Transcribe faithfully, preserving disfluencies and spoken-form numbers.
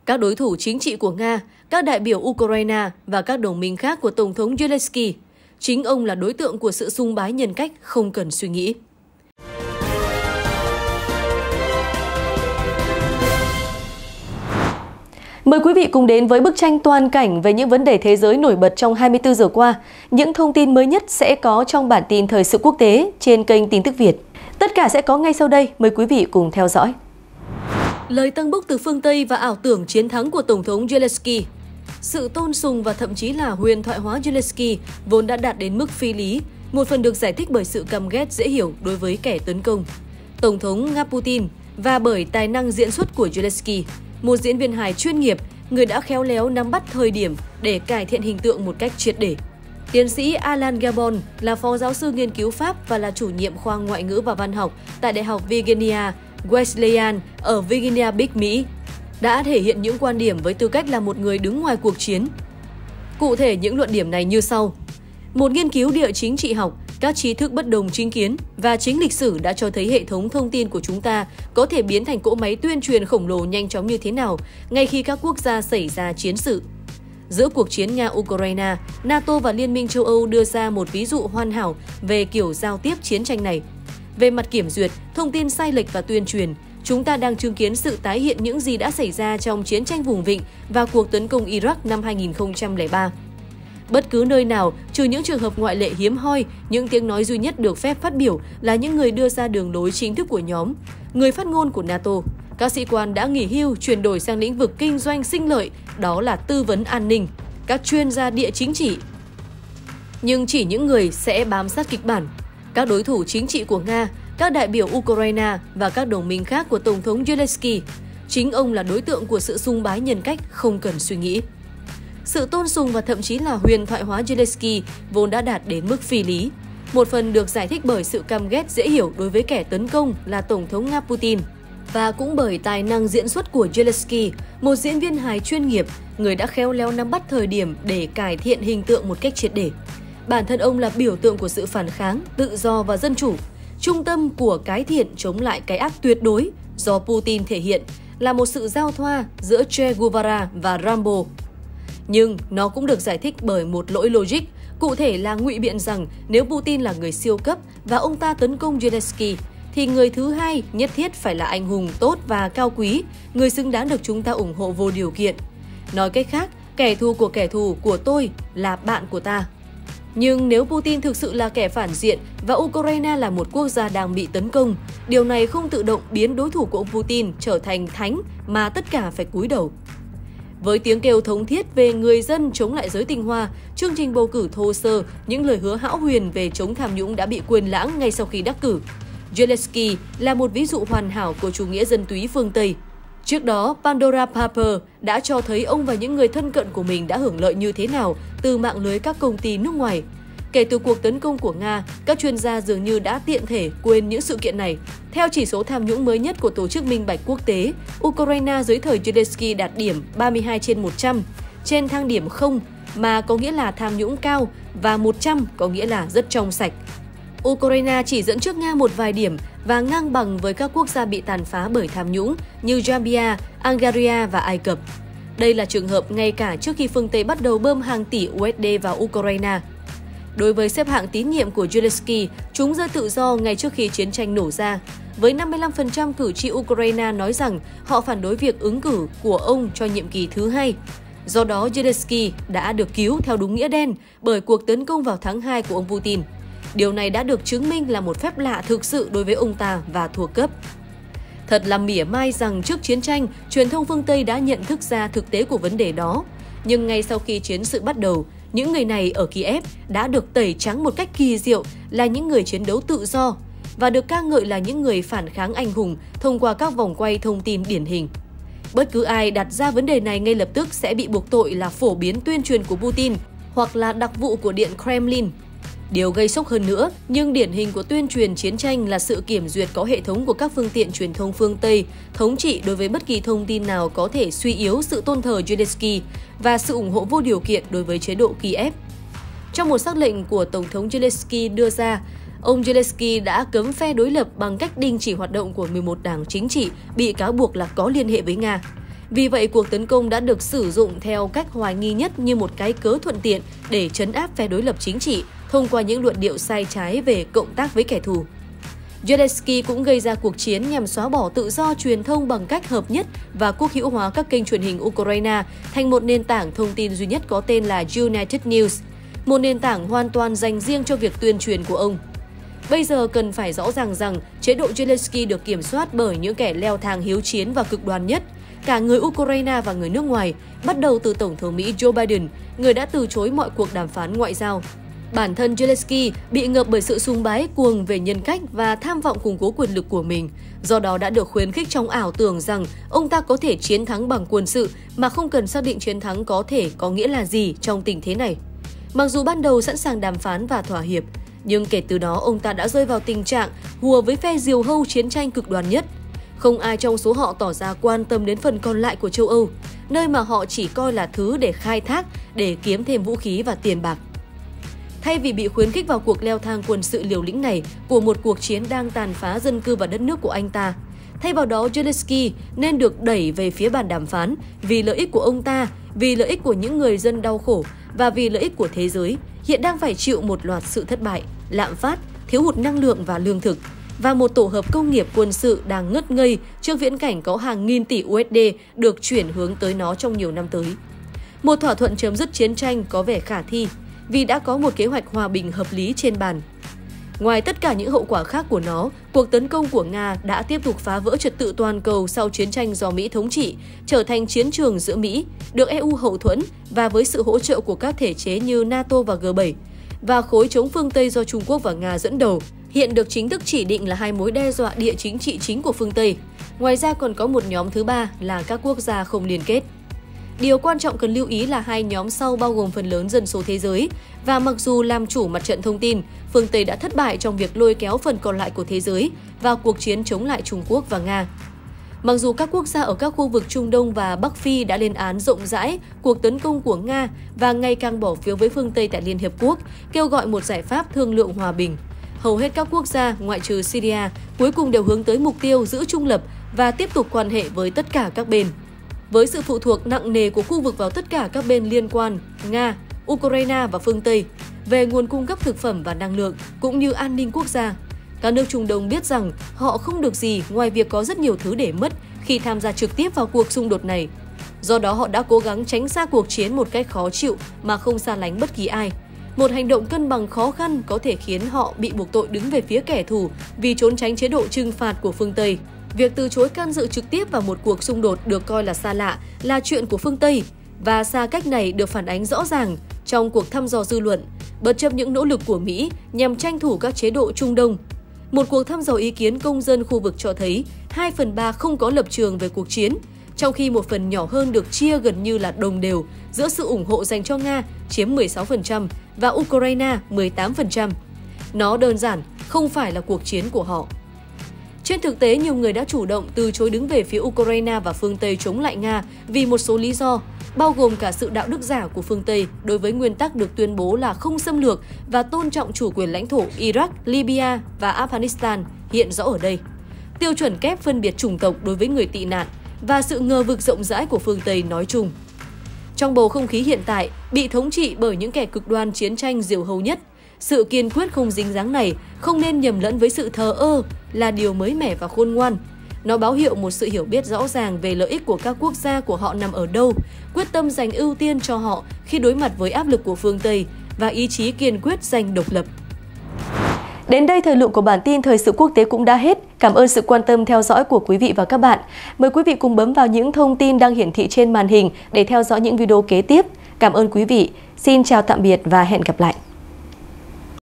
các đối thủ chính trị của Nga, các đại biểu Ukraine và các đồng minh khác của Tổng thống Zelensky. Chính ông là đối tượng của sự sùng bái nhân cách không cần suy nghĩ. Mời quý vị cùng đến với bức tranh toàn cảnh về những vấn đề thế giới nổi bật trong hai mươi tư giờ qua. Những thông tin mới nhất sẽ có trong bản tin thời sự quốc tế trên kênh Tin tức Việt. Tất cả sẽ có ngay sau đây, mời quý vị cùng theo dõi. Lời tâng bốc từ phương Tây và ảo tưởng chiến thắng của Tổng thống Zelensky. Sự tôn sùng và thậm chí là huyền thoại hóa Zelensky vốn đã đạt đến mức phi lý, một phần được giải thích bởi sự căm ghét dễ hiểu đối với kẻ tấn công. Tổng thống Nga Putin và bởi tài năng diễn xuất của Zelensky, một diễn viên hài chuyên nghiệp, người đã khéo léo nắm bắt thời điểm để cải thiện hình tượng một cách triệt để. Tiến sĩ Alan Gabon là phó giáo sư nghiên cứu Pháp và là chủ nhiệm khoa ngoại ngữ và văn học tại Đại học Virginia Wesleyan ở Virginia Beach, Mỹ, đã thể hiện những quan điểm với tư cách là một người đứng ngoài cuộc chiến. Cụ thể, những luận điểm này như sau. Một nghiên cứu địa chính trị học, các trí thức bất đồng chính kiến và chính lịch sử đã cho thấy hệ thống thông tin của chúng ta có thể biến thành cỗ máy tuyên truyền khổng lồ nhanh chóng như thế nào ngay khi các quốc gia xảy ra chiến sự. Giữa cuộc chiến Nga-Ukraine, NATO và Liên minh châu Âu đưa ra một ví dụ hoàn hảo về kiểu giao tiếp chiến tranh này. Về mặt kiểm duyệt, thông tin sai lệch và tuyên truyền, chúng ta đang chứng kiến sự tái hiện những gì đã xảy ra trong chiến tranh vùng vịnh và cuộc tấn công Iraq năm hai nghìn không trăm lẻ ba. Bất cứ nơi nào, trừ những trường hợp ngoại lệ hiếm hoi, những tiếng nói duy nhất được phép phát biểu là những người đưa ra đường lối chính thức của nhóm, người phát ngôn của NATO. Các sĩ quan đã nghỉ hưu chuyển đổi sang lĩnh vực kinh doanh sinh lợi, đó là tư vấn an ninh, các chuyên gia địa chính trị. Nhưng chỉ những người sẽ bám sát kịch bản. Các đối thủ chính trị của Nga, các đại biểu Ukraine và các đồng minh khác của Tổng thống Zelensky. Chính ông là đối tượng của sự sùng bái nhân cách không cần suy nghĩ. Sự tôn sùng và thậm chí là huyền thoại hóa Zelensky vốn đã đạt đến mức phi lý. Một phần được giải thích bởi sự căm ghét dễ hiểu đối với kẻ tấn công là Tổng thống Nga Putin. Và cũng bởi tài năng diễn xuất của Zelensky, một diễn viên hài chuyên nghiệp, người đã khéo léo nắm bắt thời điểm để cải thiện hình tượng một cách triệt để. Bản thân ông là biểu tượng của sự phản kháng, tự do và dân chủ. Trung tâm của cái thiện chống lại cái ác tuyệt đối do Putin thể hiện là một sự giao thoa giữa Che Guevara và Rambo. Nhưng nó cũng được giải thích bởi một lỗi logic, cụ thể là ngụy biện rằng nếu Putin là người siêu cấp và ông ta tấn công Zelensky, thì người thứ hai nhất thiết phải là anh hùng tốt và cao quý, người xứng đáng được chúng ta ủng hộ vô điều kiện. Nói cách khác, kẻ thù của kẻ thù của tôi là bạn của ta. Nhưng nếu Putin thực sự là kẻ phản diện và Ukraine là một quốc gia đang bị tấn công, điều này không tự động biến đối thủ của ông Putin trở thành thánh mà tất cả phải cúi đầu. Với tiếng kêu thống thiết về người dân chống lại giới tinh hoa, chương trình bầu cử thô sơ, những lời hứa hão huyền về chống tham nhũng đã bị quên lãng ngay sau khi đắc cử. Zelensky là một ví dụ hoàn hảo của chủ nghĩa dân túy phương Tây. Trước đó, Pandora Papers đã cho thấy ông và những người thân cận của mình đã hưởng lợi như thế nào từ mạng lưới các công ty nước ngoài. Kể từ cuộc tấn công của Nga, các chuyên gia dường như đã tiện thể quên những sự kiện này. Theo chỉ số tham nhũng mới nhất của Tổ chức Minh bạch Quốc tế, Ukraine dưới thời Zelensky đạt điểm ba mươi hai trên một trăm, trên thang điểm không mà có nghĩa là tham nhũng cao và một trăm có nghĩa là rất trong sạch. Ukraine chỉ dẫn trước Nga một vài điểm và ngang bằng với các quốc gia bị tàn phá bởi tham nhũng như Zambia, Algeria và Ai Cập. Đây là trường hợp ngay cả trước khi phương Tây bắt đầu bơm hàng tỷ u ét đê vào Ukraine. Đối với xếp hạng tín nhiệm của Zelensky, chúng rơi tự do ngay trước khi chiến tranh nổ ra. Với năm mươi lăm phần trăm cử tri Ukraine nói rằng họ phản đối việc ứng cử của ông cho nhiệm kỳ thứ hai. Do đó, Zelensky đã được cứu theo đúng nghĩa đen bởi cuộc tấn công vào tháng hai của ông Putin. Điều này đã được chứng minh là một phép lạ thực sự đối với ông ta và thuộc cấp. Thật là mỉa mai rằng trước chiến tranh, truyền thông phương Tây đã nhận thức ra thực tế của vấn đề đó. Nhưng ngay sau khi chiến sự bắt đầu, những người này ở Kiev đã được tẩy trắng một cách kỳ diệu là những người chiến đấu tự do và được ca ngợi là những người phản kháng anh hùng thông qua các vòng quay thông tin điển hình. Bất cứ ai đặt ra vấn đề này ngay lập tức sẽ bị buộc tội là phổ biến tuyên truyền của Putin hoặc là đặc vụ của Điện Kremlin. Điều gây sốc hơn nữa, nhưng điển hình của tuyên truyền chiến tranh là sự kiểm duyệt có hệ thống của các phương tiện truyền thông phương Tây, thống trị đối với bất kỳ thông tin nào có thể suy yếu sự tôn thờ Zelensky và sự ủng hộ vô điều kiện đối với chế độ Kiev. Trong một sắc lệnh của Tổng thống Zelensky đưa ra, ông Zelensky đã cấm phe đối lập bằng cách đình chỉ hoạt động của mười một đảng chính trị bị cáo buộc là có liên hệ với Nga. Vì vậy, cuộc tấn công đã được sử dụng theo cách hoài nghi nhất như một cái cớ thuận tiện để trấn áp phe đối lập chính trị thông qua những luận điệu sai trái về cộng tác với kẻ thù. Zelensky cũng gây ra cuộc chiến nhằm xóa bỏ tự do truyền thông bằng cách hợp nhất và quốc hữu hóa các kênh truyền hình Ukraine thành một nền tảng thông tin duy nhất có tên là United News, một nền tảng hoàn toàn dành riêng cho việc tuyên truyền của ông. Bây giờ cần phải rõ ràng rằng chế độ Zelensky được kiểm soát bởi những kẻ leo thang hiếu chiến và cực đoan nhất, cả người Ukraine và người nước ngoài, bắt đầu từ Tổng thống Mỹ Joe Biden, người đã từ chối mọi cuộc đàm phán ngoại giao. Bản thân Zelensky bị ngợp bởi sự sùng bái cuồng về nhân cách và tham vọng củng cố quyền lực của mình, do đó đã được khuyến khích trong ảo tưởng rằng ông ta có thể chiến thắng bằng quân sự mà không cần xác định chiến thắng có thể có nghĩa là gì trong tình thế này. Mặc dù ban đầu sẵn sàng đàm phán và thỏa hiệp, nhưng kể từ đó ông ta đã rơi vào tình trạng hùa với phe diều hâu chiến tranh cực đoan nhất. Không ai trong số họ tỏ ra quan tâm đến phần còn lại của châu Âu, nơi mà họ chỉ coi là thứ để khai thác, để kiếm thêm vũ khí và tiền bạc. Thay vì bị khuyến khích vào cuộc leo thang quân sự liều lĩnh này của một cuộc chiến đang tàn phá dân cư và đất nước của anh ta, thay vào đó Zelensky nên được đẩy về phía bàn đàm phán vì lợi ích của ông ta, vì lợi ích của những người dân đau khổ và vì lợi ích của thế giới, hiện đang phải chịu một loạt sự thất bại, lạm phát, thiếu hụt năng lượng và lương thực, và một tổ hợp công nghiệp quân sự đang ngất ngây trước viễn cảnh có hàng nghìn tỷ u ét đê được chuyển hướng tới nó trong nhiều năm tới. Một thỏa thuận chấm dứt chiến tranh có vẻ khả thi, vì đã có một kế hoạch hòa bình hợp lý trên bàn. Ngoài tất cả những hậu quả khác của nó, cuộc tấn công của Nga đã tiếp tục phá vỡ trật tự toàn cầu sau chiến tranh do Mỹ thống trị, trở thành chiến trường giữa Mỹ, được e u hậu thuẫn và với sự hỗ trợ của các thể chế như NATO và G bảy, và khối chống phương Tây do Trung Quốc và Nga dẫn đầu, hiện được chính thức chỉ định là hai mối đe dọa địa chính trị chính của phương Tây. Ngoài ra còn có một nhóm thứ ba là các quốc gia không liên kết. Điều quan trọng cần lưu ý là hai nhóm sau bao gồm phần lớn dân số thế giới, và mặc dù làm chủ mặt trận thông tin, phương Tây đã thất bại trong việc lôi kéo phần còn lại của thế giới vào cuộc chiến chống lại Trung Quốc và Nga. Mặc dù các quốc gia ở các khu vực Trung Đông và Bắc Phi đã lên án rộng rãi cuộc tấn công của Nga và ngày càng bỏ phiếu với phương Tây tại Liên Hiệp Quốc, kêu gọi một giải pháp thương lượng hòa bình, hầu hết các quốc gia ngoại trừ Syria cuối cùng đều hướng tới mục tiêu giữ trung lập và tiếp tục quan hệ với tất cả các bên. Với sự phụ thuộc nặng nề của khu vực vào tất cả các bên liên quan, Nga, Ukraine và phương Tây, về nguồn cung cấp thực phẩm và năng lượng cũng như an ninh quốc gia, các nước Trung Đông biết rằng họ không được gì ngoài việc có rất nhiều thứ để mất khi tham gia trực tiếp vào cuộc xung đột này. Do đó họ đã cố gắng tránh xa cuộc chiến một cách khó chịu mà không xa lánh bất kỳ ai. Một hành động cân bằng khó khăn có thể khiến họ bị buộc tội đứng về phía kẻ thù vì trốn tránh chế độ trừng phạt của phương Tây. Việc từ chối can dự trực tiếp vào một cuộc xung đột được coi là xa lạ là chuyện của phương Tây, và xa cách này được phản ánh rõ ràng trong cuộc thăm dò dư luận, bất chấp những nỗ lực của Mỹ nhằm tranh thủ các chế độ Trung Đông. Một cuộc thăm dò ý kiến công dân khu vực cho thấy hai phần ba không có lập trường về cuộc chiến, trong khi một phần nhỏ hơn được chia gần như là đồng đều giữa sự ủng hộ dành cho Nga chiếm mười sáu phần trăm và Ukraine mười tám phần trăm. Nó đơn giản không phải là cuộc chiến của họ. Trên thực tế, nhiều người đã chủ động từ chối đứng về phía Ukraine và phương Tây chống lại Nga vì một số lý do, bao gồm cả sự đạo đức giả của phương Tây đối với nguyên tắc được tuyên bố là không xâm lược và tôn trọng chủ quyền lãnh thổ Iraq, Libya và Afghanistan hiện rõ ở đây, tiêu chuẩn kép phân biệt chủng tộc đối với người tị nạn và sự ngờ vực rộng rãi của phương Tây nói chung. Trong bầu không khí hiện tại, bị thống trị bởi những kẻ cực đoan chiến tranh diều hâu nhất, sự kiên quyết không dính dáng này không nên nhầm lẫn với sự thờ ơ là điều mới mẻ và khôn ngoan. Nó báo hiệu một sự hiểu biết rõ ràng về lợi ích của các quốc gia của họ nằm ở đâu, quyết tâm dành ưu tiên cho họ khi đối mặt với áp lực của phương Tây và ý chí kiên quyết giành độc lập. Đến đây, thời lượng của bản tin Thời sự quốc tế cũng đã hết. Cảm ơn sự quan tâm theo dõi của quý vị và các bạn. Mời quý vị cùng bấm vào những thông tin đang hiển thị trên màn hình để theo dõi những video kế tiếp. Cảm ơn quý vị. Xin chào tạm biệt và hẹn gặp lại.